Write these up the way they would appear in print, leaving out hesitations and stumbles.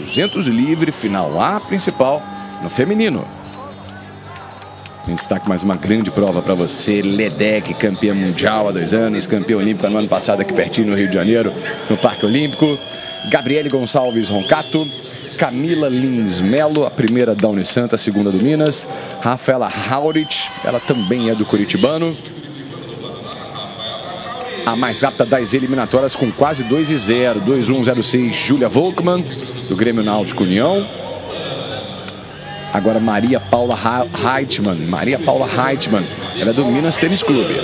200 livre, final A principal no feminino. Em destaque mais uma grande prova para você, Ledeck, campeã mundial há 2 anos, campeã olímpica no ano passado aqui pertinho no Rio de Janeiro, no Parque Olímpico. Gabriele Gonçalves Roncato, Camila Lins Melo, a primeira da Unisanta, a segunda do Minas. Rafaela Haurit, ela também é do Curitibano. A mais apta das eliminatórias com quase 2:0, 2:1:06, Júlia Volkmann, do Grêmio Náutico União. Agora Maria Paula Heitmann. Maria Paula Heitmann, ela é do Minas Tênis Clube.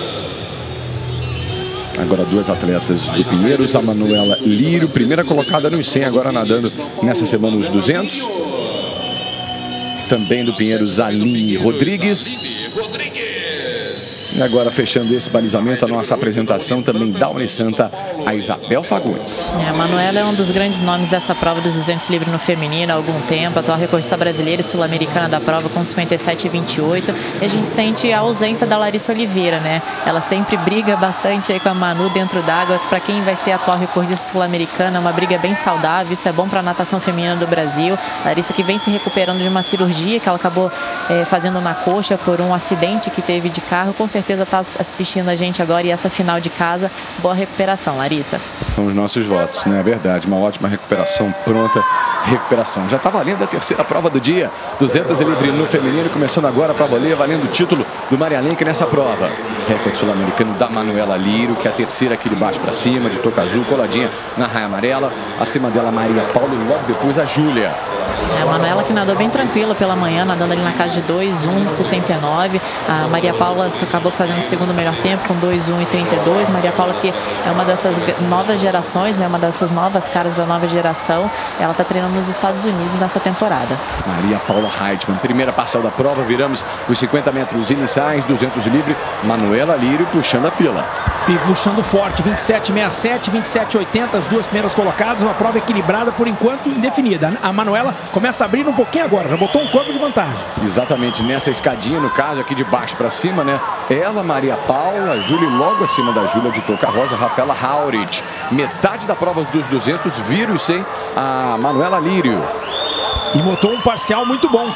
Agora 2 atletas do Pinheiros, a Manuela Lírio, primeira colocada nos 100, agora nadando nessa semana os 200. Também do Pinheiros, Aline Rodrigues. E agora, fechando esse balizamento, a nossa apresentação também da Unisanta, a Isabel Fagundes. A Manuela é um dos grandes nomes dessa prova dos 200 livre no feminino há algum tempo, atual recordista brasileira e sul-americana da prova com 57,28. E a gente sente a ausência da Larissa Oliveira, né? Ela sempre briga bastante aí com a Manu dentro d'água. Para quem vai ser a atual recordista sul-americana, uma briga bem saudável, isso é bom para a natação feminina do Brasil. Larissa que vem se recuperando de uma cirurgia que ela acabou fazendo na coxa por um acidente que teve de carro, com certeza está assistindo a gente agora, e essa final de casa, boa recuperação, Larissa. São os nossos votos, né? É verdade, uma ótima recuperação, pronta recuperação. Já está valendo a terceira prova do dia, 200 livre no feminino, começando agora para valer, valendo o título do Maria Lenk nessa prova. Recorde sul-americano da Manuela Lírio, que é a terceira aqui de baixo para cima, de touca azul, coladinha na raia amarela. Acima dela, Maria Paula, e logo depois a Júlia. A Manuela que nadou bem tranquila pela manhã, nadando ali na casa de 2:1:69. A Maria Paula acabou fazendo o segundo melhor tempo com 2:1:32. Maria Paula que é uma dessas novas gerações, né? Uma dessas novas caras da nova geração. Ela está treinando nos Estados Unidos nessa temporada. Maria Paula Heitmann, primeira parcial da prova, viramos os 50 metros iniciais, 200 livre. Manuela Lírio puxando a fila. E puxando forte, 27,67, 27,80, as duas primeiras colocadas, uma prova equilibrada por enquanto, indefinida. A Manuela começa a abrir um pouquinho agora, já botou um corpo de vantagem. Exatamente, nessa escadinha, no caso, aqui de baixo para cima, né? Ela, Maria Paula, a Júlia, logo acima da Júlia de touca rosa, Rafaela Haurit. Metade da prova dos 200, vira os 100, a Manuela Lírio. E botou um parcial muito bom,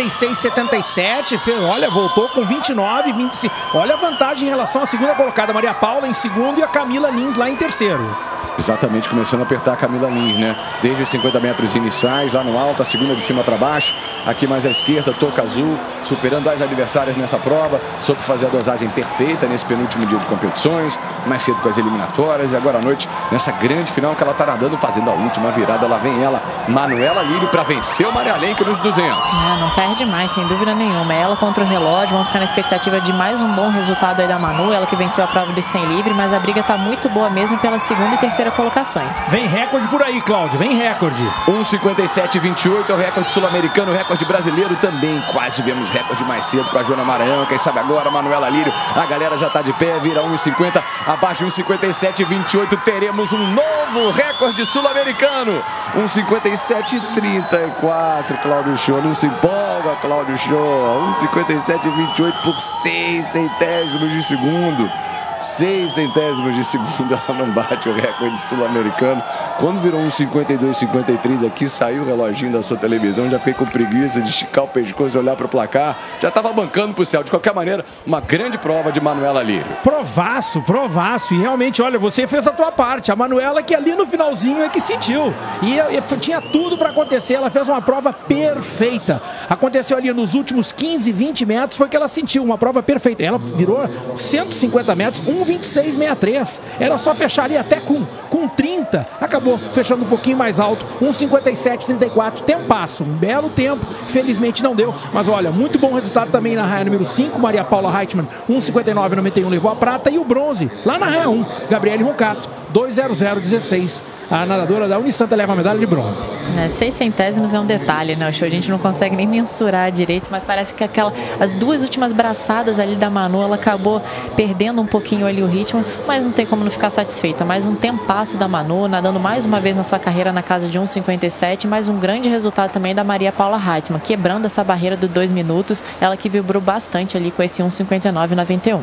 56,77, olha, voltou com 29,25. Olha a vantagem em relação à segunda colocada, Maria Paula em segundo e a Camila Lins lá em terceiro. Exatamente, começando a apertar a Camila Lins, né? Desde os 50 metros iniciais, lá no alto, a segunda de cima para baixo. Aqui mais à esquerda, touca azul, superando as adversárias nessa prova. Soube fazer a dosagem perfeita nesse penúltimo dia de competições. Mais cedo com as eliminatórias. E agora à noite, nessa grande final que ela está nadando, fazendo a última virada. Lá vem ela, Manuela Lírio, para vencer o Maria Lenk nos 200. Não perde mais, sem dúvida nenhuma. Ela contra o relógio, vamos ficar na expectativa de mais um bom resultado aí da Manu. Ela que venceu a prova dos 100 livre, mas a briga está muito boa mesmo pela segunda e terceira colocações. Vem recorde por aí, Cláudio, vem recorde. 1:57,28 é o recorde sul-americano, recorde brasileiro também. Quase vemos recorde mais cedo com a Joana Maranhão. Quem sabe agora, Manuela Lírio. A galera já está de pé, vira 1:50, abaixo de 1:57,28. Teremos um novo recorde sul-americano. 1:57,34. Cláudio Show, não se empolga, Cláudio Show. 1:57,28 por 6 centésimos de segundo. 6 centésimos de segundo, ela não bate o recorde sul-americano. Quando virou 1:52,53 aqui, saiu o reloginho da sua televisão, já fiquei com preguiça de esticar o pescoço e olhar para o placar. Já estava bancando para o céu. De qualquer maneira, uma grande prova de Manuela Lírio. Provaço, provaço. E realmente, olha, você fez a tua parte. A Manuela que ali no finalzinho é que sentiu. E tinha tudo para acontecer. Ela fez uma prova perfeita. Aconteceu ali nos últimos 15, 20 metros, foi que ela sentiu uma prova perfeita. Ela virou 150 metros, 1:26,63. Era só fechar ali até com 30. Acabou fechando um pouquinho mais alto. 1:57,34. Tempasso. Um belo tempo. Felizmente não deu. Mas olha, muito bom resultado também na raia número 5. Maria Paula Heitmann, 1:59,91 levou a prata. E o bronze, lá na raia 1, Gabriele Roncato, 2:00,16. A nadadora da Unisanta leva a medalha de bronze. 6 centésimos é um detalhe, né? A gente não consegue nem mensurar direito, mas parece que as duas últimas braçadas ali da Manu, ela acabou perdendo um pouquinho ali o ritmo, mas não tem como não ficar satisfeita. Mais um tempasso da Manu, nadando mais uma vez na sua carreira na casa de 1:57, mais um grande resultado também da Maria Paula Heitmann, quebrando essa barreira dos 2 minutos, ela que vibrou bastante ali com esse 1:59,91.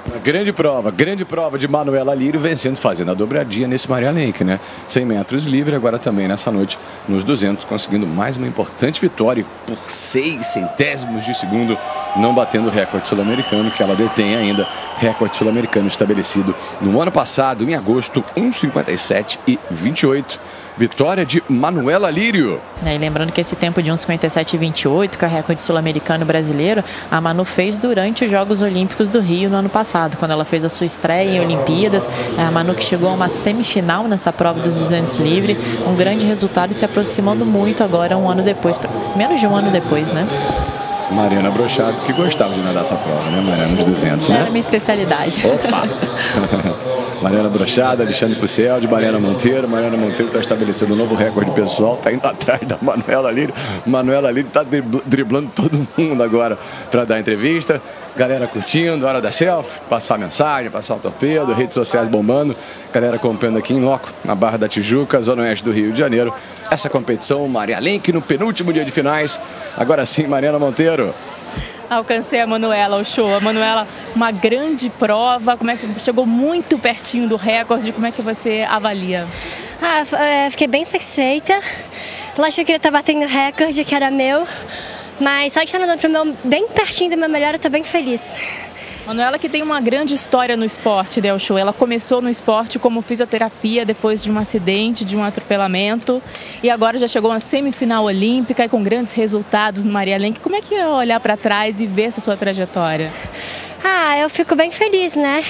Grande prova de Manuela Lírio vencendo, fazendo a dobradinha nesse Maria Lenk, né? 100 metros livre, agora também nessa noite nos 200, conseguindo mais uma importante vitória por 6 centésimos de segundo, não batendo o recorde sul-americano, que ela detém ainda, recorde sul-americano estabelecido no ano passado, em agosto, 1:57:28. Vitória de Manuela Lírio. E lembrando que esse tempo de 1:57:28, que é o recorde sul-americano brasileiro, a Manu fez durante os Jogos Olímpicos do Rio no ano passado, quando ela fez a sua estreia em Olimpíadas. A Manu que chegou a uma semifinal nessa prova dos 200 livre, um grande resultado e se aproximando muito agora, um ano depois, menos de um ano depois, né? Mariana Brochado, que gostava de nadar essa prova, né, Mariana, nos 200, né? Era minha especialidade. Opa! Mariana Brochado, Alexandre Pucel, de Mariana Monteiro. Mariana Monteiro está estabelecendo um novo recorde pessoal, está indo atrás da Manuela Lírio. Manuela Lírio está driblando todo mundo agora para dar entrevista. Galera curtindo, hora da selfie, passar a mensagem, passar o torpedo, redes sociais bombando. Galera acompanhando aqui em loco, na Barra da Tijuca, zona oeste do Rio de Janeiro. Essa competição, Maria Lenk no penúltimo dia de finais. Agora sim, Mariana Monteiro. Alcancei a Manuela, o show. A Manuela, uma grande prova, como é que chegou muito pertinho do recorde, como é que você avalia? Fiquei bem satisfeita. Lógico que eu queria estar batendo o recorde, que era meu, mas só que está nadando bem pertinho do meu melhor, eu estou bem feliz. Manuela que tem uma grande história no esporte, Del Show. Ela começou no esporte como fisioterapia depois de um acidente, de um atropelamento, e agora já chegou a uma semifinal olímpica e com grandes resultados no Maria Lenk. Como é que é olhar para trás e ver essa sua trajetória? Eu fico bem feliz, né?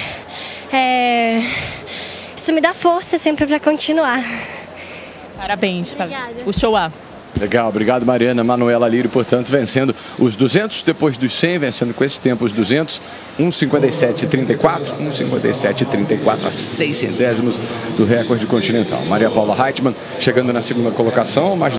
Isso me dá força sempre para continuar. Parabéns. Obrigada. O show A. Legal, obrigado Mariana. Manuela Lírio, portanto, vencendo os 200, depois dos 100, vencendo com esse tempo os 200, 1:57:34, 1:57:34 a 6 centésimos do recorde continental. Maria Paula Reitman chegando na segunda colocação, mais